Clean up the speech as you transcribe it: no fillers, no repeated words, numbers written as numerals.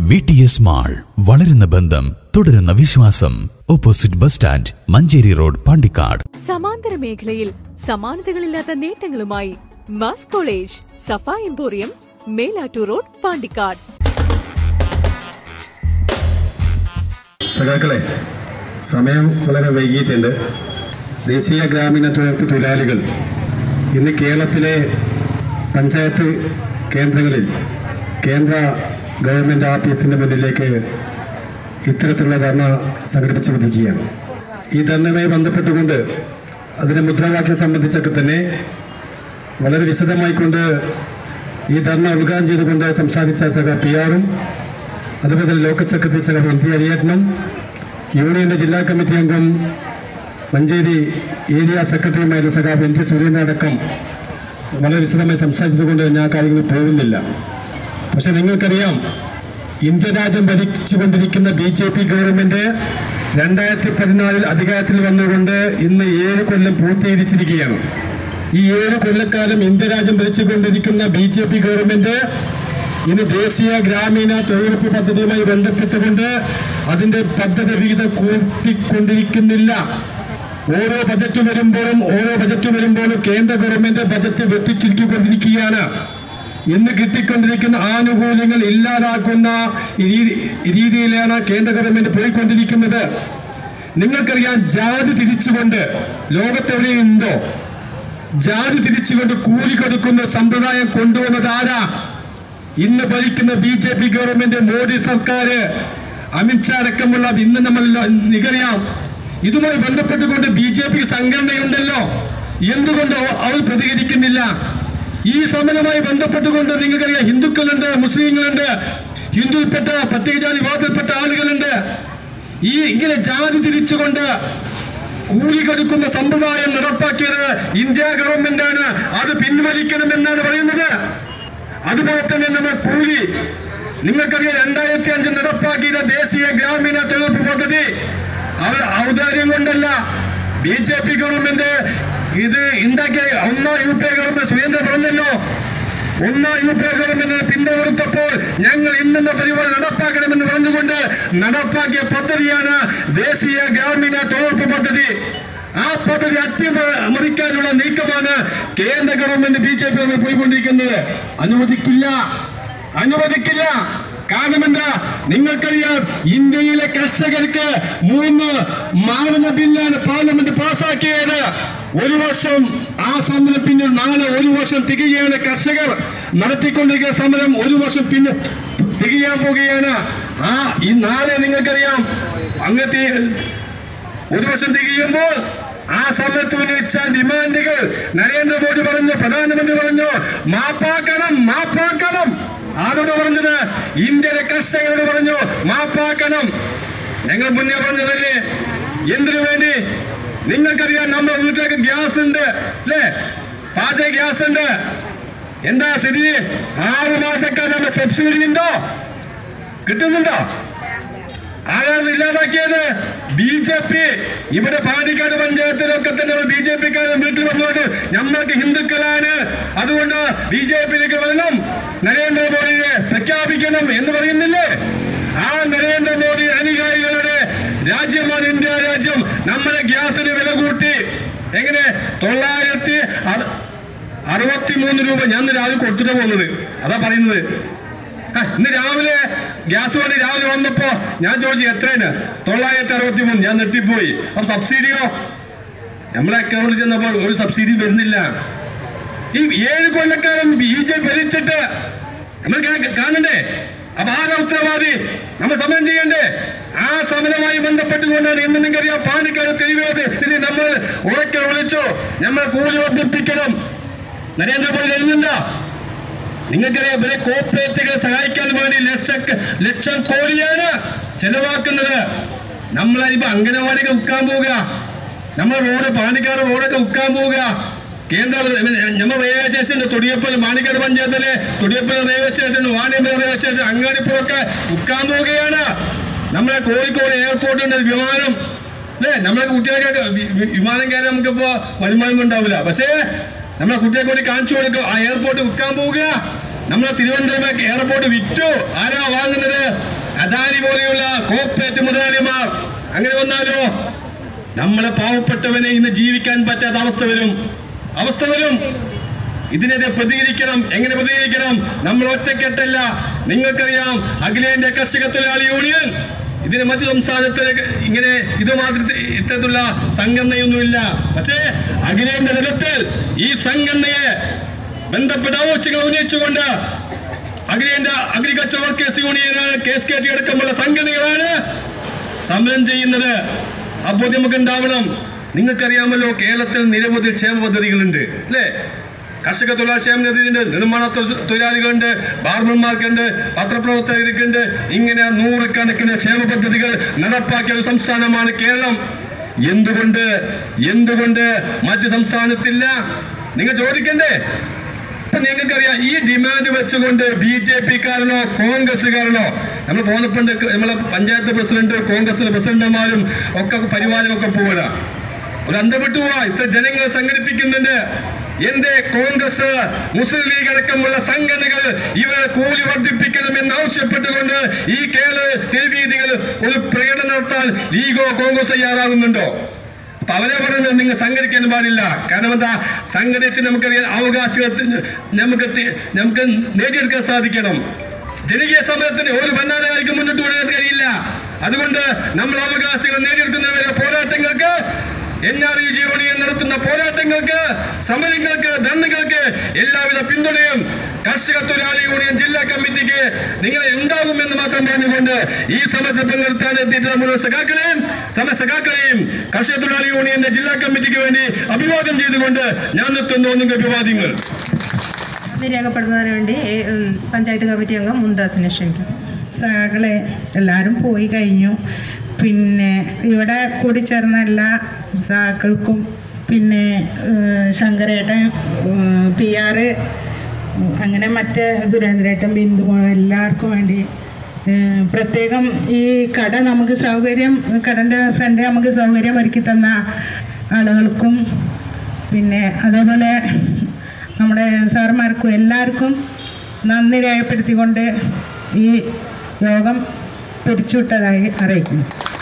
VTS mall, വളരുന്ന ബന്ധം, തുടരുന്ന വിശ്വാസം. Opposite bus stand, Manjeri road, Pandikkad. സമാന്തര മേഖലയിൽ സമാനതകളില്ലാത്ത നേട്ടങ്ങളുമായി mass college, Safa emporium, Melattur road, Pandikkad. സഖാക്കളെ, സമയം വളരെ വൈകിയിട്ടുണ്ട്. ദേശീയ ഗ്രാമീണ തൊഴിലുറപ്പ് തൊഴിലാളികൾ ഇന്ന് കേരളത്തിലെ പഞ്ചായത്ത് കേന്ദ്രങ്ങളിൽ കേന്ദ്ര ഗവൺമെൻറ് ഓഫീസിൻ്റെ മുന്നിലേക്ക് ഇത്തരത്തിലുള്ള ധർണ സംഘടിപ്പിച്ചുകൊണ്ടിരിക്കുകയാണ്. ഈ ധർണയുമായി ബന്ധപ്പെട്ടുകൊണ്ട് അതിൻ്റെ മുദ്രാവാക്യം സംബന്ധിച്ചൊക്കെ തന്നെ വളരെ വിശദമായിക്കൊണ്ട് ഈ ധർണ ഉദ്ഘാടനം ചെയ്തുകൊണ്ട് സംസാരിച്ച സഖ PR-ഉം അതുപോലെ തന്നെ ലോക്കൽ സെക്രട്ടറി സഖ MP അരിയേട്ടനും യൂണിയൻ്റെ ജില്ലാ കമ്മിറ്റി അംഗം മഞ്ചേരി ഏരിയ സെക്രട്ടറിയുമായ സഖ NT സുരേന്ദ്രൻ അടക്കം വളരെ വിശദമായി സംസാരിച്ചതുകൊണ്ട് ഞാൻ കാര്യങ്ങൾ പോകുന്നില്ല. പക്ഷെ നിങ്ങൾക്കറിയാം, ഇന്ത്യ രാജ്യം ഭരിച്ചുകൊണ്ടിരിക്കുന്ന BJP ഗവൺമെൻറ് 2014 അധികാരത്തിൽ വന്നുകൊണ്ട് ഇന്ന് 7 കൊല്ലം പൂർത്തീകരിച്ചിരിക്കുകയാണ്. ഈ 7 കൊല്ലക്കാലം ഇന്ത്യ രാജ്യം ഭരിച്ചുകൊണ്ടിരിക്കുന്ന BJP ഗവൺമെൻറ് ഇന്ന് ദേശീയ ഗ്രാമീണ തൊഴിലുറപ്പ് പദ്ധതിയുമായി ബന്ധപ്പെട്ടുകൊണ്ട് അതിൻ്റെ പദ്ധതി വിഹിതം കൂട്ടിക്കൊണ്ടിരിക്കുന്നില്ല. ഓരോ ബജറ്റ് വരുമ്പോഴും കേന്ദ്ര ഗവൺമെൻറ് ബജറ്റ് വെട്ടിച്ചുരുക്കിക്കൊണ്ടിരിക്കുകയാണ്. ഇന്ന് കിട്ടിക്കൊണ്ടിരിക്കുന്ന ആനുകൂല്യങ്ങൾ ഇല്ലാതാക്കുന്ന രീതിയിലാണ് കേന്ദ്ര ഗവൺമെന്റ് പോയിക്കൊണ്ടിരിക്കുന്നത്. നിങ്ങൾക്കറിയാം, ജാതി തിരിച്ചുകൊണ്ട് ലോകത്തെവിടെയുണ്ടോ ജാതി തിരിച്ചുകൊണ്ട് കൂലി കൊടുക്കുന്ന സമ്പ്രദായം കൊണ്ടുവന്നത് ആരാ? ഇന്ന് ഭരിക്കുന്ന BJP ഗവൺമെന്റ്, മോദി സർക്കാർ, അമിത്ഷാ അടക്കമുള്ള ഇന്ന് നമ്മൾ നികറിയാം. ഇതുമായി ബന്ധപ്പെട്ടുകൊണ്ട് BJP സംഘടനയുണ്ടല്ലോ, എന്തുകൊണ്ടോ അവർ പ്രതികരിക്കുന്നില്ല? ഈ സമരവുമായി ബന്ധപ്പെട്ടുകൊണ്ട് നിങ്ങൾക്കറിയാം, ഹിന്ദുക്കളുണ്ട്, മുസ്ലിങ്ങളുണ്ട്, ഹിന്ദുവിൽപ്പെട്ട പട്ടികജാതി വിഭാഗത്തിൽപ്പെട്ട ആളുകളുണ്ട്. ഇങ്ങനെ ജാതി തിരിച്ചുകൊണ്ട് കൂലി കൊടുക്കുന്ന സമ്പ്രദായം നടപ്പാക്കിയത് ഇന്ത്യ ഗവൺമെന്റാണ്. അത് പിൻവലിക്കണമെന്നാണ് പറയുന്നത്. അതുപോലെ തന്നെ നമ്മൾ കൂലി, നിങ്ങൾക്കറിയാം, 2005 നടപ്പാക്കിയ ദേശീയ ഗ്രാമീണ തൊഴിലുറപ്പ് പദ്ധതി ഔദാര്യം കൊണ്ടല്ല. BJP ഗവൺമെന്റ് ഇത് ഉണ്ടാക്കിയ 1 UPA ഗവൺമെന്റ് സുരേന്ദ്രൻ പറഞ്ഞല്ലോ, 1 UPA ഗവൺമെന്റിനെ പിന്തുണത്തപ്പോൾ ഞങ്ങൾ ഇന്നെന്ന പരിപാടി നടപ്പാക്കണമെന്ന് പറഞ്ഞുകൊണ്ട് നടപ്പാക്കിയ പദ്ധതിയാണ് ദേശീയ ഗ്രാമീണ തൊഴിലുറപ്പ് പദ്ധതി. ആ പദ്ധതി അട്ടിമറിക്കാനുള്ള നീക്കമാണ് കേന്ദ്ര ഗവൺമെന്റ് BJP പോയിക്കൊണ്ടിരിക്കുന്നത്. അനുവദിക്കില്ല. കാരണം എന്താ? നിങ്ങൾക്കറിയാം, ഇന്ത്യയിലെ കർഷകർക്ക് 3 മാനദണ്ഡ ബില്ലാണ് പാർലമെന്റ് പാസാക്കിയത്. 1 വർഷം ആ സമരം പിന്നെ നാളെ 1 വർഷം തികയാണ്. കർഷകർ നടത്തിക്കൊണ്ടിരിക്കുന്ന സമരം 1 വർഷം പിന്നെ തികയാൻ പോകുകയാണ്. ഈ നാളെ നിങ്ങൾക്കറിയാം, അങ്ങനത്തെ 1 വർഷം തികയുമ്പോൾ ആ സമയത്ത് ഉന്നയിച്ച ഡിമാൻഡുകൾ നരേന്ദ്രമോദി പറഞ്ഞു, പ്രധാനമന്ത്രി പറഞ്ഞു, മാപ്പാക്കണം. ആരോട് പറഞ്ഞത്? ഇന്ത്യയിലെ കർഷകരോട് പറഞ്ഞു മാപ്പാക്കണം. ഞങ്ങൾ മുന്നേ പറഞ്ഞതല്ലേ. എന്തിനു വേണ്ടി? നിങ്ങൾക്കറിയാം, നമ്മുടെ വീട്ടിലേക്ക് ഗ്യാസ് ഉണ്ട് അല്ലേ, പാചക ഗ്യാസ് ഉണ്ട്. എന്താ സ്ഥിതി? 6 മാസക്കാലം സബ്സിഡി ഉണ്ടോ? കിട്ടുന്നുണ്ടോ? ആരാണ് ഇല്ലാതാക്കിയത്? BJP. ഇവിടെ പാണ്ടിക്കാട് പഞ്ചായത്തിലൊക്കെ തന്നെ BJP-ക്കാരും വീട്ടിൽ വന്നോട്ട് നമ്മൾക്ക് ഹിന്ദുക്കളാണ്, അതുകൊണ്ട് BJP-യിലേക്ക് വരണം, നരേന്ദ്രമോദിയെ പ്രഖ്യാപിക്കണം എന്ന് പറയുന്നില്ലേ? ആ നരേന്ദ്രമോദി അനുയായികളുടെ രാജ്യമാണ് ഇന്ത്യ രാജ്യം. നമ്മുടെ ഗ്യാസിന് വില കൂട്ടി. എങ്ങനെ? 963 രൂപ ഞാൻ രാവിലെ കൊടുത്തിട്ട് പോകുന്നത്. അതാ പറയുന്നത്. ഇന്ന് രാവിലെ ഗ്യാസ് വണ്ടി രാവിലെ വന്നപ്പോ ഞാൻ ചോദിച്ചു എത്രയാണ്? 963. ഞാൻ നെട്ടിപ്പോയി. അപ്പൊ സബ്സിഡിയോ? നമ്മളെ അക്കൗണ്ടിൽ ചെന്നപ്പോൾ ഒരു സബ്സിഡിയും വരുന്നില്ല. ഈ 7 കൊല്ലക്കാലം BJP ഭരിച്ചിട്ട് നമ്മൾ കാണണ്ടേ? അപ്പൊ ആരാ ഉത്തരവാദി? നമ്മൾ സമരം ചെയ്യണ്ടേ? ആ സമരമായി ബന്ധപ്പെട്ടുകൊണ്ടാണ് ഇന്ന് നിങ്ങൾക്കറിയാം, പാണ്ടിക്കാട് തെരുവേത് ഇനി നമ്മൾ ഉറക്കെ വിളിച്ചു, നമ്മൾ കൂലി വർദ്ധിപ്പിക്കണം. നരേന്ദ്രമോദി വരുന്നില്ല. നിങ്ങൾക്കറിയാം, ഇവരെ കോർപ്പറേറ്റുകളെ സഹായിക്കാൻ വേണ്ടി ലക്ഷം കോടിയാണ് ചെലവാക്കുന്നത്. നമ്മളതിപ്പോ അംഗനവാടികൾ ഉക്കാൻ പോവുക, നമ്മൾ പാണ്ടിക്കാട് റോഡൊക്കെ ഉക്കാൻ പോവുക. കേന്ദ്ര നമ്മൾ റെയിൽവേ സ്റ്റേഷൻ തൊടിയപ്പൽ, പാണ്ടിക്കാട് പഞ്ചായത്തിലെ Thodiyappal railway station, Vaniyambalam railway station, അങ്ങാടിപ്പുറമൊക്കെ ഉക്കാൻ പോവുകയാണ്. നമ്മളെ കോഴിക്കോട് എയർപോർട്ടിന്റെ വിമാനം അല്ലേ, നമ്മളെ കുട്ടികൾക്ക് വിമാനം കയറി നമുക്കിപ്പോ വരുമാനം ഉണ്ടാവില്ല. പക്ഷേ നമ്മളെ കുട്ടികൾക്ക് വേണ്ടി കാണിച്ചു കൊടുക്കും. ആ എയർപോർട്ട് വിൽക്കാൻ പോവുക. നമ്മളെ തിരുവനന്തപുരം എയർപോർട്ട് വിറ്റു. ആരാ വാങ്ങുന്നത്? അദാനി പോലെയുള്ള കോർപ്പറേറ്റ് മുതലാളിമാർ അങ്ങനെ വന്നാലോ നമ്മളെ പാവപ്പെട്ടവനെ ഇന്ന് ജീവിക്കാൻ പറ്റാത്ത അവസ്ഥ വരും. ഇതിനെതിരെ പ്രതികരിക്കണം. എങ്ങനെ പ്രതികരിക്കണം? നമ്മൾ ഒറ്റക്കെട്ടല്ല. നിങ്ങൾക്കറിയാം, അഖിലേന്ത്യാ കർഷക തൊഴിലാളി യൂണിയൻ ഇതിന് മറ്റു സംസ്ഥാനത്തിന് ഇങ്ങനെ ഇതുമാതിരി ഇത്തരത്തിലുള്ള സംഘടനയൊന്നുമില്ല. പക്ഷേ അഖിലേന്ത്യാ തലത്തിൽ ഈ സംഘടനയെ ബന്ധപ്പെട്ട ആവശ്യങ്ങൾ ഉന്നയിച്ചുകൊണ്ട് അഖിലേന്ത്യാ അഗ്രികൾച്ചർ വർക്കേഴ്സ് യൂണിയനാണ്, KSKT അടക്കമുള്ള സംഘടനകളാണ് സമരം ചെയ്യുന്നത്. അപ്പോൾ നമുക്ക് ഉണ്ടാവണം. നിങ്ങൾക്കറിയാമല്ലോ, കേരളത്തിൽ നിരവധി ക്ഷേമ പദ്ധതികളുണ്ട് അല്ലേ? കർഷക തൊഴിലാളി ക്ഷേമ നിധിയുണ്ട്, നിർമ്മാണ തൊഴിലാളികളുണ്ട്, ബാർബർമാർക്കുണ്ട്, പത്രപ്രവർത്തകർക്കുണ്ട്. ഇങ്ങനെ നൂറുകണക്കിന് ക്ഷേമ പദ്ധതികൾ നടപ്പാക്കിയ ഒരു സംസ്ഥാനമാണ് കേരളം. എന്തുകൊണ്ട് മറ്റു സംസ്ഥാനത്തില്ല? നിങ്ങൾ ചോദിക്കണ്ടേ? ഇപ്പൊ നിങ്ങൾക്കറിയാം, ഈ ഡിമാൻഡ് വെച്ചുകൊണ്ട് BJP-കാരനോ കോൺഗ്രസ്സുകാരനോ നമ്മൾ പോന്നപ്പോണ്ട് നമ്മളെ പഞ്ചായത്ത് പ്രസിഡന്റ്, കോൺഗ്രസിലെ പ്രസിഡന്റുമാരും ഒക്കെ പരിപാടിയൊക്കെ പോവുക. ഒരു അന്തപ്പെട്ടു പോവാ. ഇത്ര ജനങ്ങൾ സംഘടിപ്പിക്കുന്നുണ്ട്. എന്റെ കോൺഗ്രസ്, മുസ്ലിം ലീഗ് അടക്കമുള്ള സംഘടനകൾ ഇവരെ കൂലി വർദ്ധിപ്പിക്കണമെന്ന് ആവശ്യപ്പെട്ടുകൊണ്ട് ഈ കേരള തെരുവീതികൾ ഒരു പ്രകടനം നടത്താൻ ലീഗോ കോൺഗ്രസ് തയ്യാറാകുന്നുണ്ടോ? അപ്പൊ അവരെ പറയുന്നത് നിങ്ങൾ സംഘടിക്കാൻ പാടില്ല. കാരണം എന്താ? സംഘടിച്ച് നമുക്കറിയാം അവകാശങ്ങൾ നമുക്ക് നേടിയെടുക്കാൻ സാധിക്കണം. ജനകീയ സമരത്തിന് ഒരു ഭരണാധികാരിക്ക് മുന്നോട്ട് കൊണ്ടുവരാൻ കഴിയില്ല. അതുകൊണ്ട് നമ്മൾ അവകാശങ്ങൾ നേടിയെടുക്കുന്നവരെ പോരാട്ടങ്ങൾക്ക്, NREG യൂണിയൻ നടത്തുന്ന പോരാട്ടങ്ങൾക്ക്, സമരങ്ങൾക്ക്, ധർണകൾക്ക് എല്ലാവിധ പിന്തുണയും കർഷക തൊഴിലാളി യൂണിയൻ ജില്ലാ കമ്മിറ്റിക്ക് നിങ്ങളെ ഉണ്ടാകുമെന്ന് മാത്രം പറഞ്ഞുകൊണ്ട് ഈ സമരത്തിൽ പങ്കെടുത്താൻ എത്തിയിട്ടുള്ള മുഴുവൻ സഖാക്കളെയും കർഷക തൊഴിലാളി യൂണിയന്റെ ജില്ലാ കമ്മിറ്റിക്ക് വേണ്ടി അഭിവാദ്യം ചെയ്തുകൊണ്ട് ഞാൻ നിർത്തുന്നു. നിങ്ങൾ അഭിവാദ്യങ്ങൾ രേഖപ്പെടുത്തുന്നതിന് വേണ്ടി പഞ്ചായത്ത് കമ്മിറ്റി അംഗം മുംതാസിനെ ക്ഷണിക്കുന്നു. സഖാക്കളെ എല്ലാവരും പോയി കഴിഞ്ഞു. പിന്നെ ഇവിടെ കൂടിച്ചേർന്ന എല്ലാ സഖാക്കൾക്കും, പിന്നെ ശങ്കരേട്ടൻ, PR, അങ്ങനെ മറ്റേ സുരേന്ദ്രേട്ടൻ, ബിന്ദു, എല്ലാവർക്കും വേണ്ടി പ്രത്യേകം ഈ കട നമുക്ക് കടൻ്റെ ഫ്രണ്ട് നമുക്ക് സൗകര്യം ഒരുക്കി തന്ന ആളുകൾക്കും, പിന്നെ അതേപോലെ നമ്മുടെ സാർമാർക്കും എല്ലാവർക്കും നന്ദി രേഖപ്പെടുത്തിക്കൊണ്ട് ഈ യോഗം പിരിച്ചുവിട്ടതായി അറിയിക്കുന്നു.